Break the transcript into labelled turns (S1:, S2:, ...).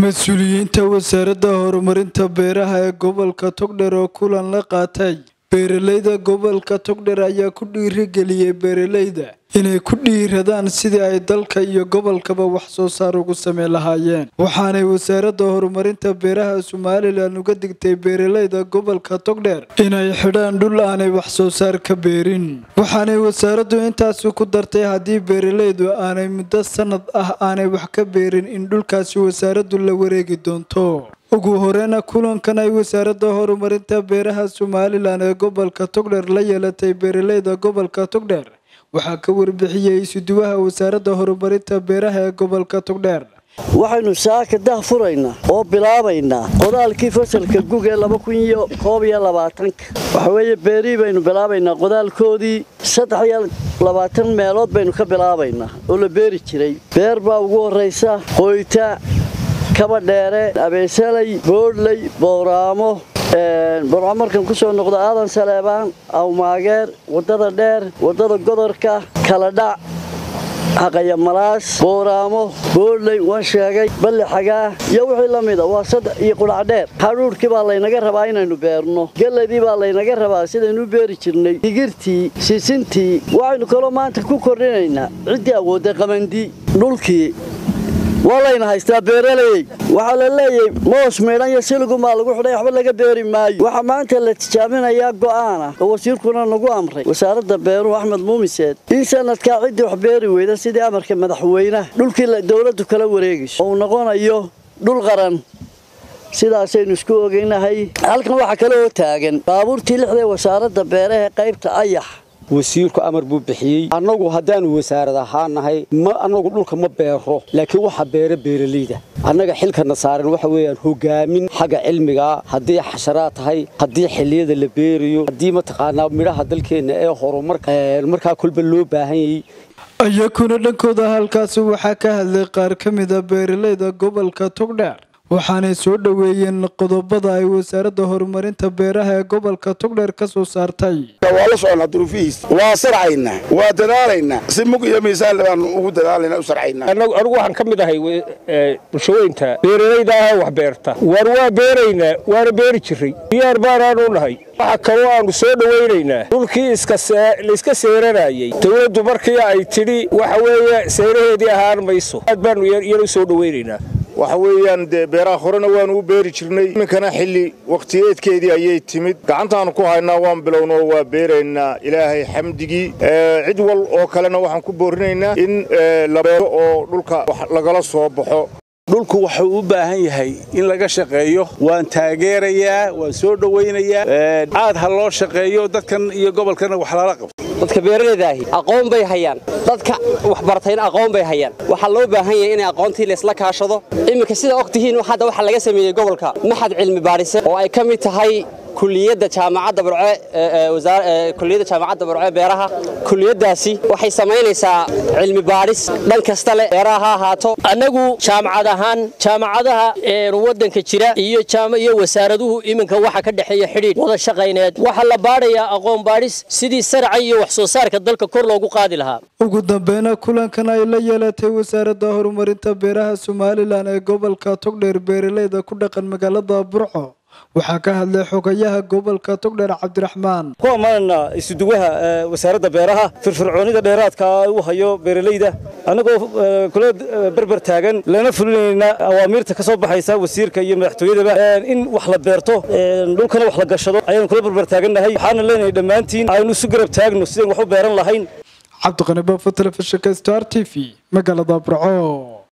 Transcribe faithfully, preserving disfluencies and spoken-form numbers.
S1: Mas'uuliyiinta wasaaradda horumarinta beeraha ee gobolka Togdheer oo kulan la qaatay beeralayda gobolka Togdheer ayaa ku dhiirigeliyay beeralayda inay ku dhiiradaan sidii ay dalka iyo gobolkaba wax soo saar ugu sameyn lahaayeen. Waxaanay wasaaradda horumarinta beeraha Somaliland uga digtay beeralayda gobolka Togdheer inay xidhaan dhul aanay wax soo saar ka beerin. Waxaanay wasaaraddu intaas ku dartay haddii beeralaydu aanay muddo sanad ah aanay wax ka beerin in dhulkaasi wasaaraddu la wareegi doonto. ugu horeena kulankan ay wasaaradda horumarinta beeraha Somaliland ee gobolka Togdheer la yeelatay beeralayda gobolka Togdheer waxa ka warbixiyay isuduwaha wasaaradda horumarinta beeraha ee gobolka Togdheer.
S2: waxaynu saaka dah furaynaa oo bilaabaynaa qodaalkii fasalka guga ee laba kun iyo koob iyo labaatan waxa weeye beeri baynu bilaabaynaa qodaalkoodii saddex iyo labaatan meelood baynu ka bilaabaynaa oo la beeri jiray beer baa ugu horeysa qoyta kaba dheere abeesalay boodley booramo een barnaamijkan ku soo noqda aadan saleebaan aw maageer wadada dheer wadada godorka kala dhac haqaya malaas booramo boodley waan sheegay balle xagaa iyo wixii la mid ah waa saddex iyo qurac dheer haruurkii baa laynaga rabaa inaynu beerno galladii baa laynaga rabaa sidaynu beeri jirnay digirtii sisintii waxaynu kala maanta ku kordhinaynaa cidii awoodda qamandi dhulkii walayna haystaa beeralay waxa la leeyahay moos meelan iyo silgu ma lagu xidhay waxba laga beeri maayo waxa maanta la tijaabinayaa go'aana oo wasiirkuna nagu amray wasaaradda beeruhu Axmed Muumiseed in sanadka cid wax beeri weyda sidii amarka madaxweynaha dhulkii dawladdu kala wareegayso oo noqonayo dhul qaran sidaas aynu isku ogeynahay halkan waxa kale oo taagan baabuurtii lixda wasaaradda beeraha qaybta ayax wasiirku amar buu bixiyay anagu hadaan wasaarada ahaanahay ma anagu dhulka ma beero laakiin waxa beere beeralayda anaga xilkana saaran waxa weeyaan hogaamin xaga cilmiga hadii xasharaad tahay hadii xiliyada la beeriyo hadii ma taqaanaa midhaha dalkeena ee horumarka marka kulba loo baahan yahay
S1: ayakuna dhankooda halkaas waxa ka hadlay qaar kamid ah beeralayda gobolka Togdheer waxaanay soo dhaweeyeen qodobada ay wasaaradda horumarinta beeraha ee gobolka Togdheer ka soo saartay.
S3: waa la socon duruufiis waa sarcayna waa dadaalayna si mug iyo miisaan baan ugu dadaalayna u sarcayna
S4: anagu anigu waxaan kamid ahay bulshooyinta beeralayda ah wax beerta war waa beerayna waa beeri jiray diyaar baan u nahay waxa kale oo aan soo dhaweynaynaa dhulkii iska iska seeranayay dawladdu markii ay tiri waxa weeye seeraheedii ahaan mayso aad baan yar soo dhaweynaynaa
S5: waxa weeyaan beeraha horena waan u beeri jirnay iminkana xilli waqtiyeedkeedii ayay timid gacantaan ku haynaa waan bilowno waa beeraynaa ilaahay xamdigii cid wal oo kalena waxaan ku boorinaynaa in la beero oo dhulka wax lagala soo baxo
S6: dhulku wuxuu u baahan yahay in laga shaqeeyo waan taageerayaa waan soo dhaweynayaa aad ha loo shaqeeyo dadkan iyo gobolkana wax la qabto
S7: dadka beeralayda ah aqoon bay hayaan dadka wax bartayna aqoon bay hayaan waxa loo baahan yahay in aqoontii la isla kaashado iminka sida ogtihiin waxa waxa laga sameeyay gobolka maxad cilmi baaris oo ay kamid tahay kulliyadda jaamacadda Burco ee wasaaradda kulliyadda jaamacadda Burco beeraha kulliyadaasi waxay sameynaysaa cilmi baaris dhan kasta leh beeraha haato anagu jaamacad ahaan jaamacadaha ee wadanka jira iyo jaamacad iyo wasaaraduhu iminka waxa ka dhaxeeya xiriir wada shaqeyneed waxa la baarayaa aqoon baaris sidii sarci iyo wax soo saarka dalka kor loogu qaadi lahaa.
S1: ugu dambeena kulankan ay la yeelatay wasaaradda horumarinta beeraha Somaliland ee gobolka Togdheer beeralayda ku dhaqan magaalada Burco waxa ka hadlay xogayaha gobolka Togdheer Cabdiraxmaan
S8: kuwa maana isuduwaha wasaaradda beeraha firfircoonida dheeraadka uu hayo beeralayda anagoo kula barbar taagan lana fulinayna awaamirta ka soo baxaysa wasiirka iyo madaxtooyada in wax la beerto dhulkana wax la gashado ayaan kula barbar taaganahay waxaan leenahay dhamaantiin aynu isu garab taagno sideen wax u beeran lahayn.
S1: Cabdi Qani Baafo telefishinka Star T V magaalada Burco.